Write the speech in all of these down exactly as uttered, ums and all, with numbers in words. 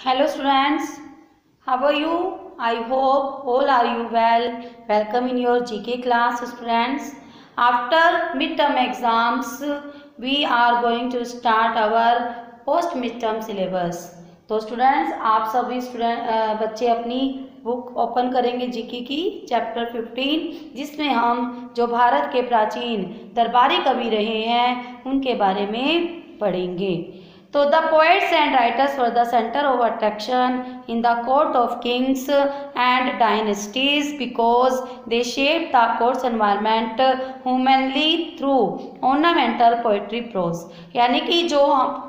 Hello students, how are you? I hope all are you well. Welcome in your G K class students. After midterm exams, we are going to start our post midterm syllabus. तो students आप सभी student बच्चे अपनी book open करेंगे GK की chapter fifteen, जिसमें हम जो भारत के प्राचीन दरबारी कवि रहे हैं उनके बारे में पढ़ेंगे। तो the poets and writers were the centre of attraction in the court of kings and dynasties because they shape the courts environment humanly through ornamental poetry prose. यानी कि जो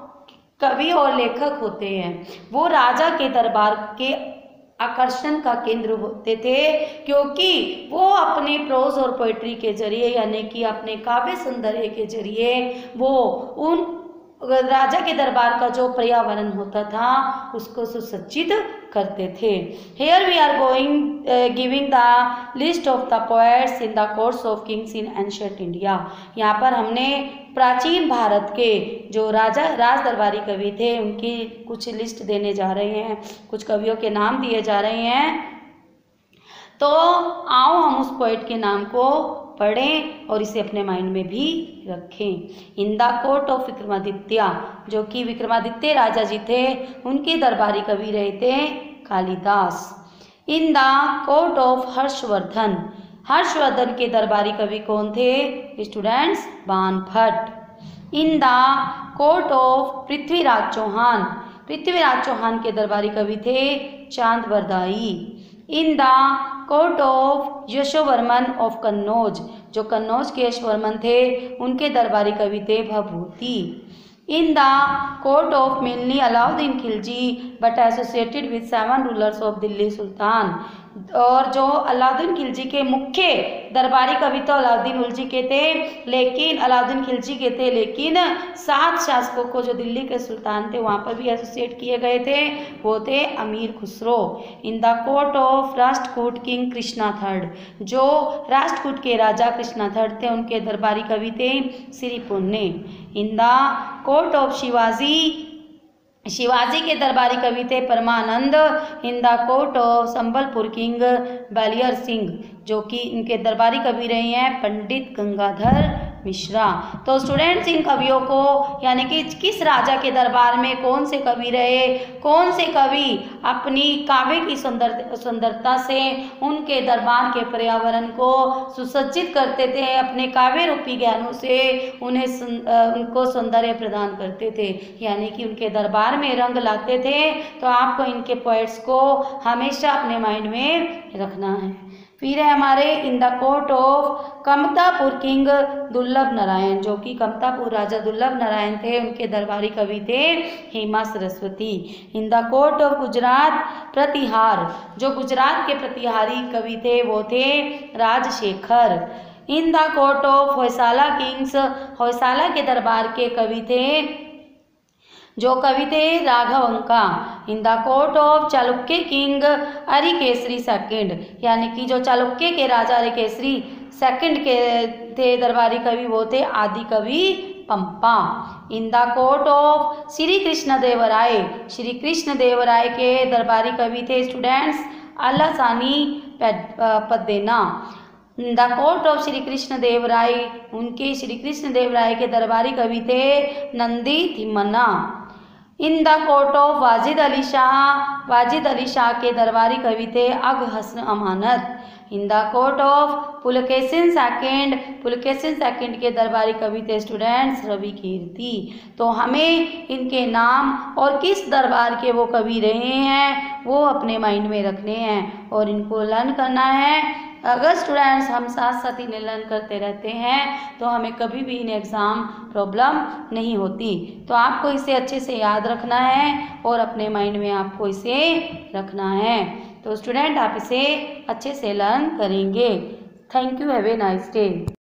कवि और लेखक होते हैं वो राजा के दरबार के आकर्षण का केंद्र होते थे, क्योंकि वो अपने प्रोज और पोएट्री के जरिए यानी कि अपने काव्य सौंदर्य के जरिए वो उन राजा के दरबार का जो पर्यावरण होता था उसको सुसज्जित करते थे। Here we are going uh, giving the list of the poets in the courts of kings in ancient India। यहाँ पर हमने प्राचीन भारत के जो राजा राज दरबारी कवि थे उनकी कुछ लिस्ट देने जा रहे हैं, कुछ कवियों के नाम दिए जा रहे हैं। तो आओ हम उस पोएट के नाम को पढ़ें और इसे अपने माइंड में भी रखें। In the court of Vikramaditya, जो कि विक्रमादित्य राजा जी थे, उनके दरबारी कवि रहे थे Kalidas. In the court of Harshvardhan, Harshvardhan के दरबारी कवि कौन थे students? Banabhatta. In the court of Prithviraj Chauhan, Prithviraj Chauhan के दरबारी कवि थे Chandbardai. In the court of Yashovarman of Kannauj, जो कन्नौज के यशोवर्मन थे उनके दरबारी कवि थे Bhabhuti. In the court of मिलनी Alauddin Khilji but associated with seven rulers of Delhi sultan, और जो अलाउद्दीन खिलजी के मुख्य दरबारी कवि तो अलाउद्दीन खिलजी के थे लेकिन अलाउद्दीन खिलजी के थे लेकिन सात शासकों को जो दिल्ली के सुल्तान थे वहाँ पर भी एसोसिएट किए गए थे, वो थे Amir Khusro. In the court of Rashtrakuta king Krishna third, जो राष्ट्रकूट के राजा कृष्णा थर्ड थे उनके दरबारी कवि थे Siripunne. In the court of Shivaji, Shivaji के दरबारी कवि थे Paramanand. In the court of Sambalpur king Baliar Singh, जो कि इनके दरबारी कवि रहे हैं पंडित गंगाधर मिश्रा। तो स्टूडेंट्स इन कवियों को यानी कि किस राजा के दरबार में कौन से कवि रहे, कौन से कवि अपनी काव्य की सुंदर सुंदरता से उनके दरबार के पर्यावरण को सुसज्जित करते थे, अपने काव्य रूपी ज्ञानों से उन्हें उनको सौंदर्य प्रदान करते थे, यानी कि उनके दरबार में रंग लाते थे। तो आपको इनके पोएट्स को हमेशा अपने माइंड में रखना है। फिर है हमारे in the court of Kamatapur king Durlabh Narayan, जो कि कमतापुर राजा दुर्लभ नारायण थे उनके दरबारी कवि थे Hema Saraswati. In the court of Gujarat Pratihar, जो गुजरात के प्रतिहारी कवि थे वो थे Rajashekhar. In the court of Hoysala kings, Hoysala के दरबार के कवि थे जो कवि थे Raghavanka. In the court of Chalukya king Arikesari second, यानी कि जो चालुक्य के राजा अरिकेसरी सेकंड के थे दरबारी कवि वो थे आदि कवि Pampa. In the court of Shri Krishna Devaraya, Shri Krishna Devaraya के दरबारी कवि थे students Allasani Peddana. In the court of Shri Krishna Devaraya, उनके श्री कृष्ण देवराय के दरबारी कवि थे Nandi Timmana. In the court of Wajid Ali Shah, Wajid Ali Shah के दरबारी कवि थे Agha Hasan Amanat. In the court of Pulakeshin second, Pulakeshin second के दरबारी कवि थे स्टूडेंट्स रवि कीर्ति। तो हमें इनके नाम और किस दरबार के वो कवि रहे हैं वो अपने माइंड में रखने हैं और इनको लर्न करना है। अगर स्टूडेंट्स हम साथ साथ इन्हें लर्न करते रहते हैं तो हमें कभी भी इन एग्ज़ाम प्रॉब्लम नहीं होती। तो आपको इसे अच्छे से याद रखना है और अपने माइंड में आपको इसे रखना है। तो स्टूडेंट आप इसे अच्छे से लर्न करेंगे। Thank you, have a nice day.